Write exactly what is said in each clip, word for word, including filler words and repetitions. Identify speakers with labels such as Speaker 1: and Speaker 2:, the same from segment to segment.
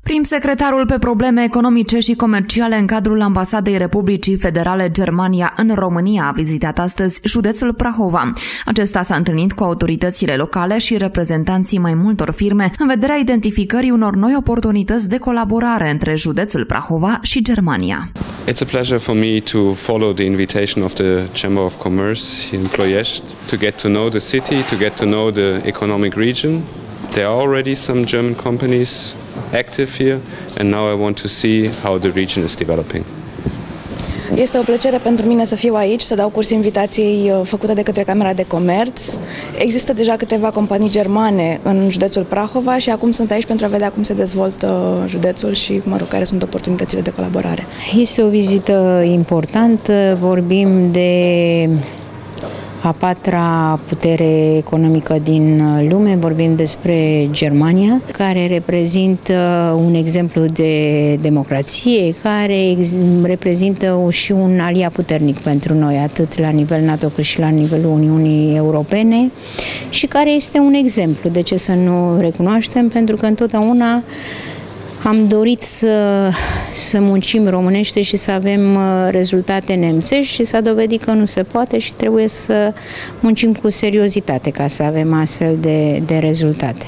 Speaker 1: Prim-secretarul pe probleme economice și comerciale în cadrul Ambasadei Republicii Federale Germania în România a vizitat astăzi județul Prahova. Acesta s-a întâlnit cu autoritățile locale și reprezentanții mai multor firme în vederea identificării unor noi oportunități de colaborare între județul Prahova și Germania.
Speaker 2: It's a pleasure for me to follow the invitation of the Chamber of Commerce in Ploiești to get to know the city, to get to know the economic region. There are already some German companies active here, and now I want to see how the region is developing.
Speaker 3: Este o plăcere pentru mine să fiu aici, să dau curs invitației făcute de către Camera de Comerț. Există deja câteva companii germane în județul Prahova și acum sunt aici pentru a vedea cum se dezvoltă județul și, mă rog, care sunt oportunitățile de colaborare.
Speaker 4: Este o vizită importantă, vorbim de a patra putere economică din lume, vorbim despre Germania, care reprezintă un exemplu de democrație, care reprezintă și un aliat puternic pentru noi, atât la nivel NATO cât și la nivelul Uniunii Europene, și care este un exemplu. De ce să nu recunoaștem? Pentru că întotdeauna am dorit să, să muncim românește și să avem rezultate nemțești și s-a dovedit că nu se poate și trebuie să muncim cu seriozitate ca să avem astfel de, de rezultate.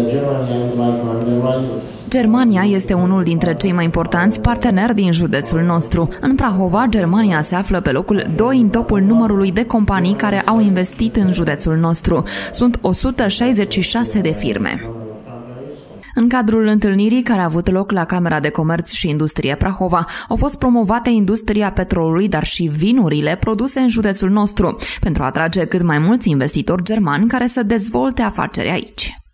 Speaker 1: Germania este unul dintre cei mai importanți parteneri din județul nostru. În Prahova, Germania se află pe locul doi în topul numărului de companii care au investit în județul nostru. Sunt o sută șaizeci și șase de firme. În cadrul întâlnirii care a avut loc la Camera de Comerț și Industrie Prahova, au fost promovate industria petrolului, dar și vinurile produse în județul nostru, pentru a atrage cât mai mulți investitori germani care să dezvolte afaceri aici.